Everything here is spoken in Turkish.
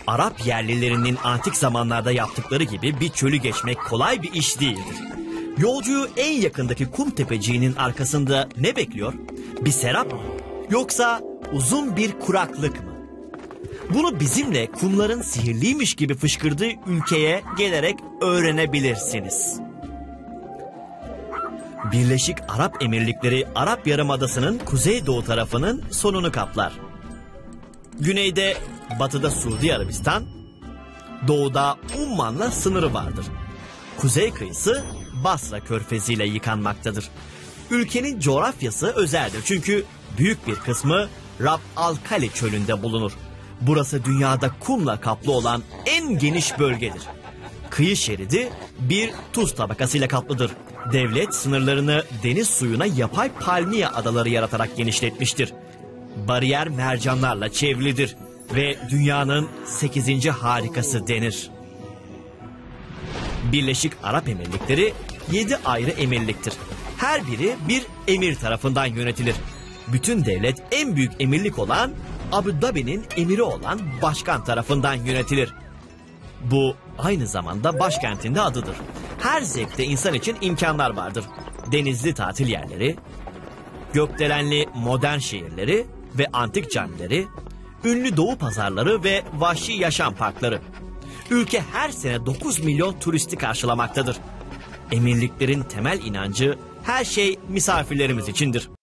Arap yerlilerinin antik zamanlarda yaptıkları gibi bir çölü geçmek kolay bir iş değildir. Yolcuyu en yakındaki kum tepeciğinin arkasında ne bekliyor? Bir serap mı? Yoksa uzun bir kuraklık mı? Bunu bizimle kumların sihirliymiş gibi fışkırdığı ülkeye gelerek öğrenebilirsiniz. Birleşik Arap Emirlikleri Arap Yarımadası'nın kuzeydoğu tarafının sonunu kaplar. Güneyde, batıda Suudi Arabistan, doğuda Umman'la sınırı vardır. Kuzey kıyısı Basra Körfezi ile yıkanmaktadır. Ülkenin coğrafyası özeldir çünkü büyük bir kısmı Rab al-Kali çölünde bulunur. Burası dünyada kumla kaplı olan en geniş bölgedir. Kıyı şeridi bir tuz tabakasıyla kaplıdır. Devlet sınırlarını deniz suyuna yapay palmiye adaları yaratarak genişletmiştir. Bariyer mercanlarla çevrilidir ve dünyanın 8. harikası denir. Birleşik Arap Emirlikleri 7 ayrı emirliktir. Her biri bir emir tarafından yönetilir. Bütün devlet en büyük emirlik olan Abu Dhabi'nin emiri olan başkan tarafından yönetilir. Bu aynı zamanda başkentinde adıdır. Her zevkte insan için imkanlar vardır. Denizli tatil yerleri, gökdelenli modern şehirleri ve antik camileri, ünlü doğu pazarları ve vahşi yaşam parkları. Ülke her sene 9 milyon turisti karşılamaktadır. Emirliklerin temel inancı her şey misafirlerimiz içindir.